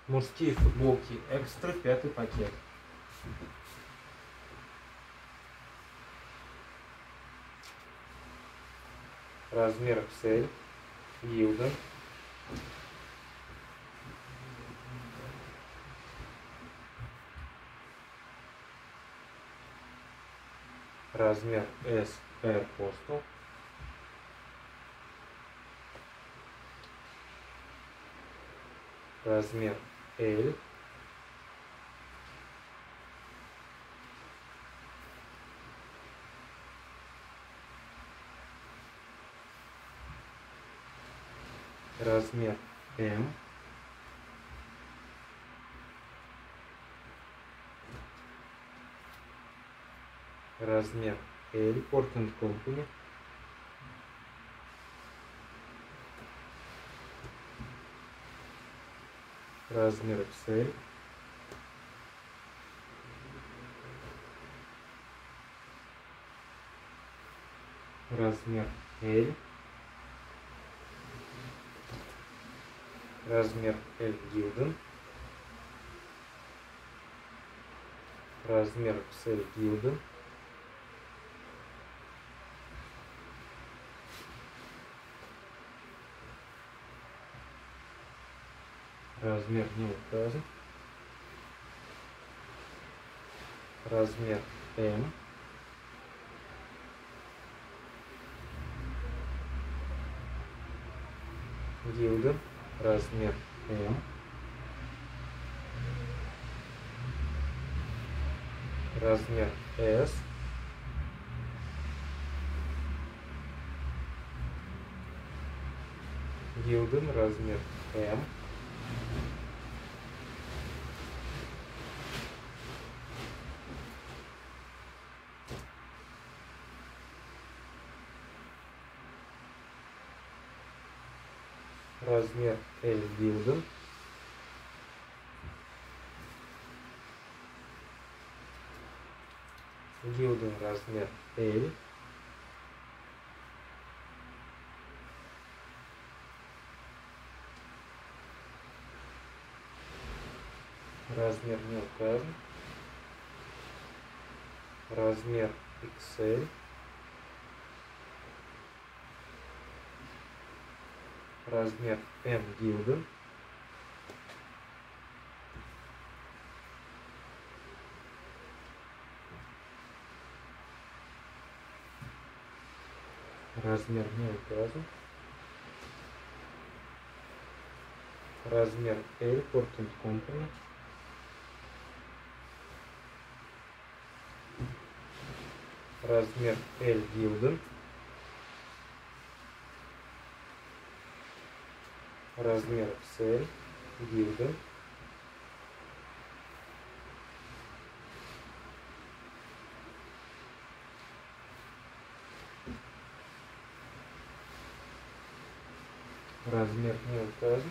Мужские футболки экстра, 5-й пакет. Размер XL, Гилден. Размер S, Air Postal. Размер L. Размер M. Размер L, Portland Company. Размер XL. Размер L. Размер L Гилден. Размер XL Гилден. Размер не указан. Размер M. Гилден. Размер M. Размер S. Гилден. Размер M. Размер L Гилден. Гилден размер L. Размер не указан. Размер XL. Размер M Гилден. Размер не указан. Размер L, Portland Company. Размер L Гилден. Размер XL Гилден. Размер не указан.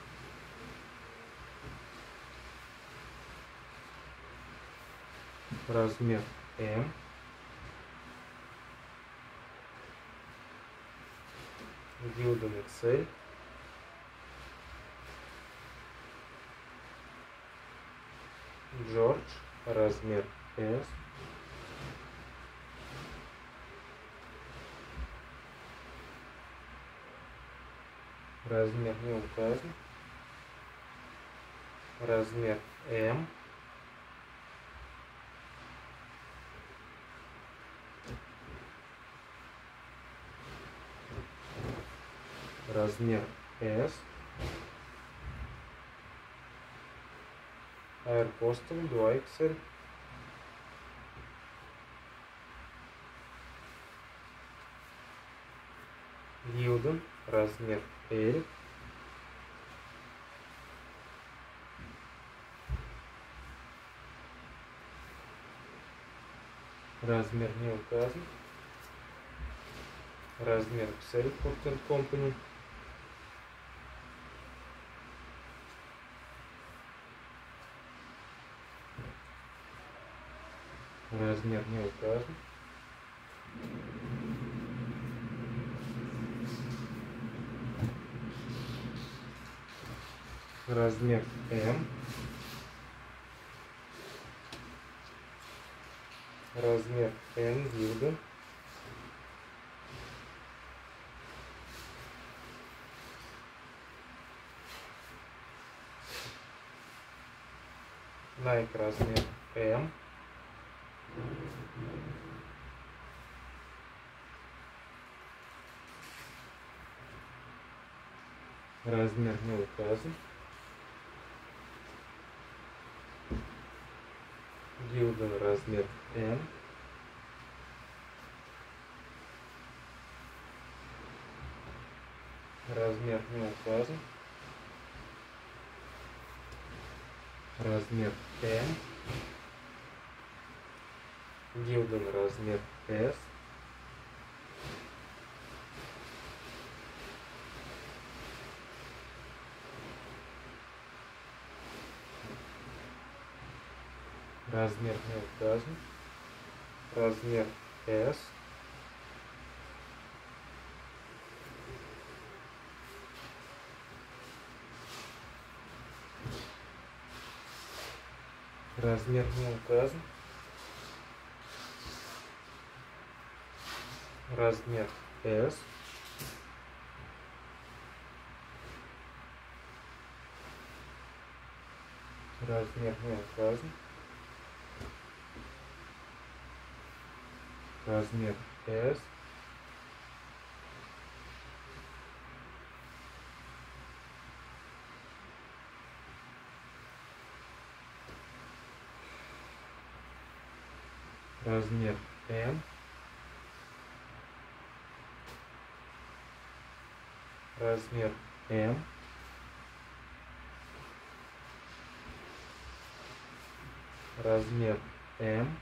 Размер M. Гилден XL. Джордж. Размер S. Размер не указан. Размер M. Размер S. Air Postal 2XL. Гилден. Размер L. Размер не указан. Размер XL, Portland Company. Размер не указан. размер М, размер N гилда, Nike размер М, размер не указан, Гилден размер М, размер не указан, размер М, Гилден размер S, размер не указан, размер S, размер не указан, размер S, размер не указан, размер S, размер М, размер М, размер М,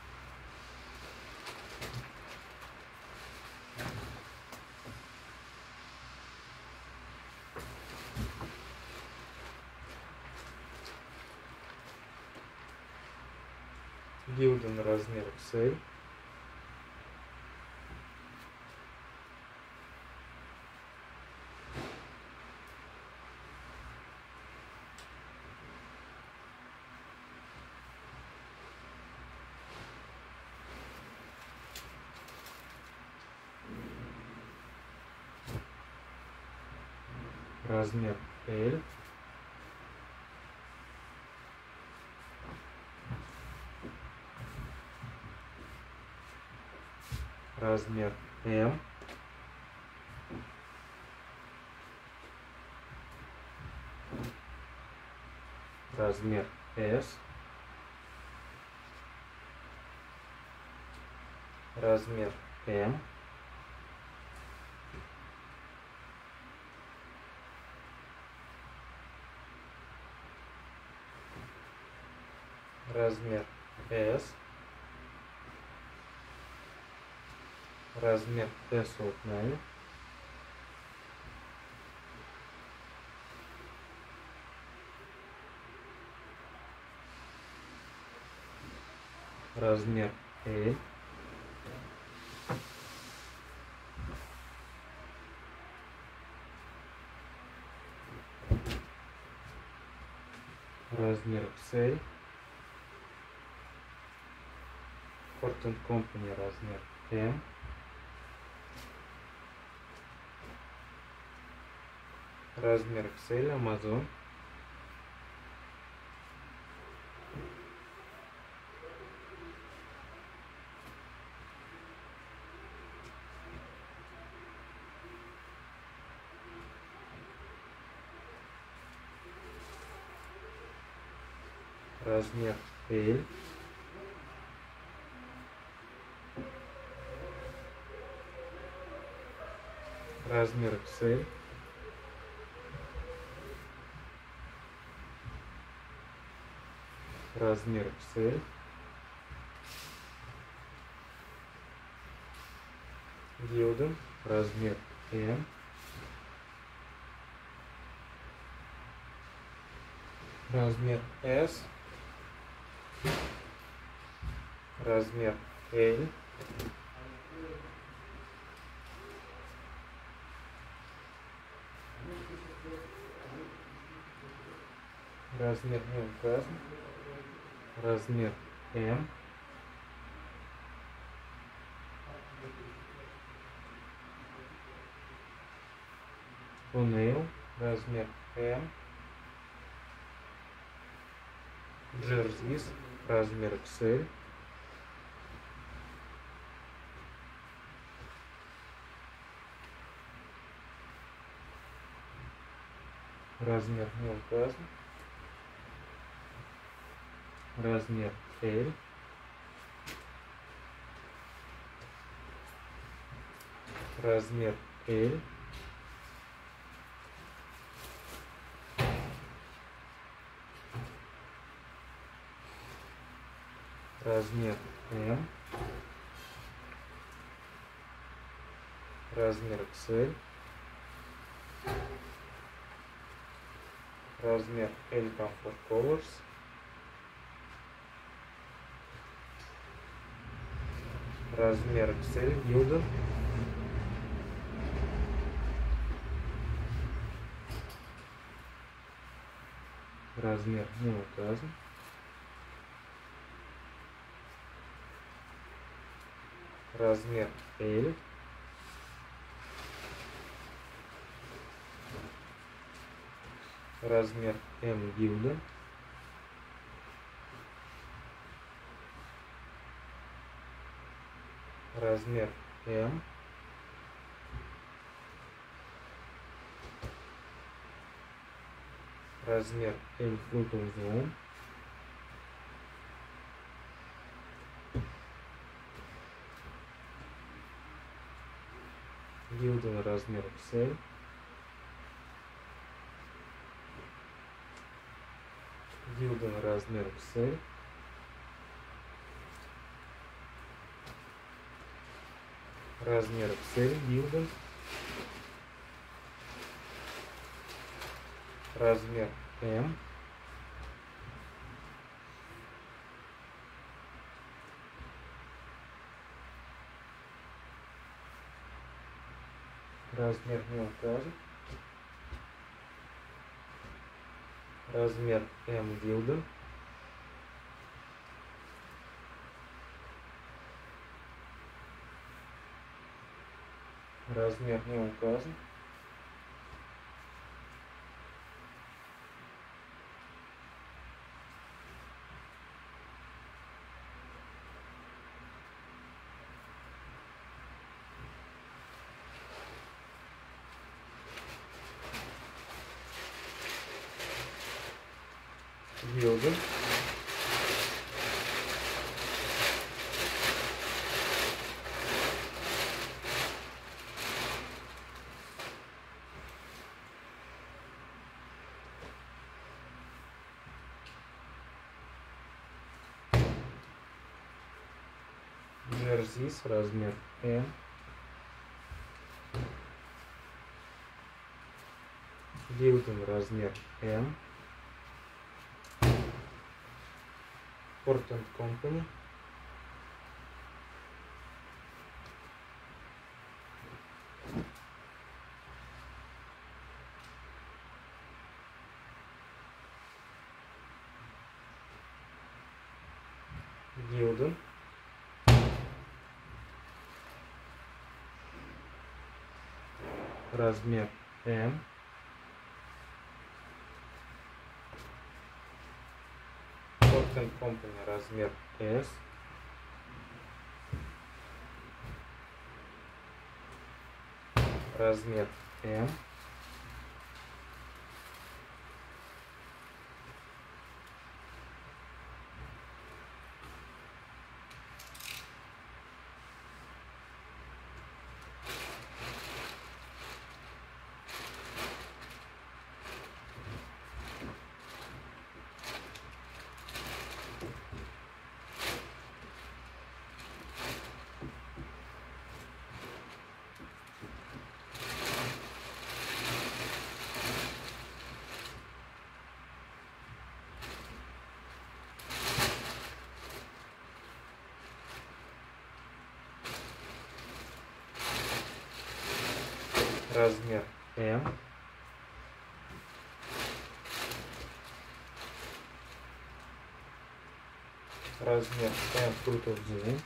Гилден размер XL, размер L, размер М, размер S, размер М, размер S, размер S от 9, размер L, размер XL, Ford & Company размер M, размер XL, Amazon, размер L, размер XL, размер XL, Гилден размер M, размер S, размер L, Размер не указан. Размер М. Фунейл. Размер М. Джерзис. Размер XL. Размер не указан. Размер L. Размер L. Размер М. Размер XL. Размер L Comfort Colors. Размер XL Gildan. Размер не указан. Размер L. Размер M Gildan. Размер М. Размер L Frutal Zoom. Gildan размер XL. Gildan размер XL. Размер XL Gildan. Размер М. Размер не указан. Размер М Gildan. Размер не указан. Gildan. Джерзис размер М. Gildan размер М. Portland Company. Gildan. Размер М. Portland Company размер S. Размер М. Размер М. Размер M фрутов день.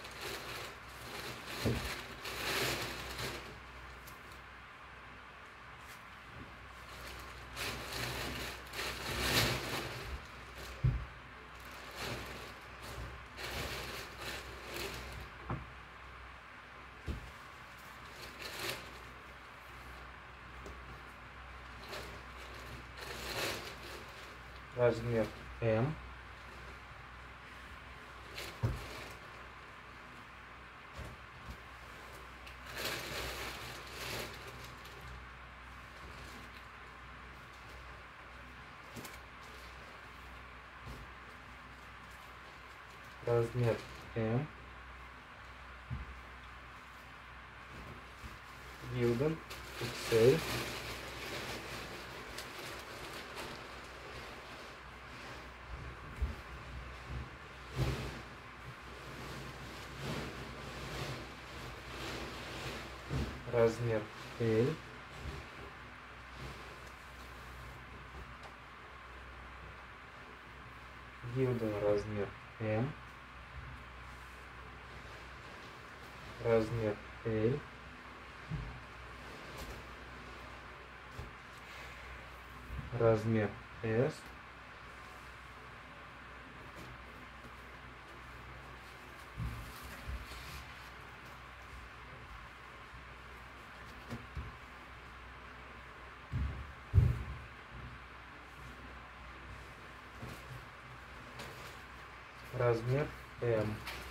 Размер M. Размер M. Гилден XL. Размер L. Гилден размер M. Размер L. Размер S. Размер M.